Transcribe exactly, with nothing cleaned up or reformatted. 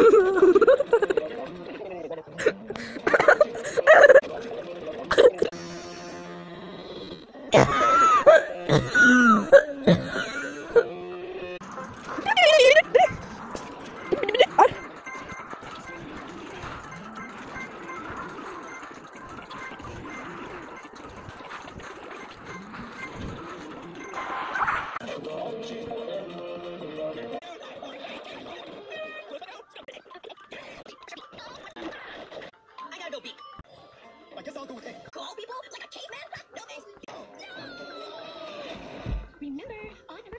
I guess I'll go with A. Call people like a caveman? No thanks. Oh. No. Remember, on number...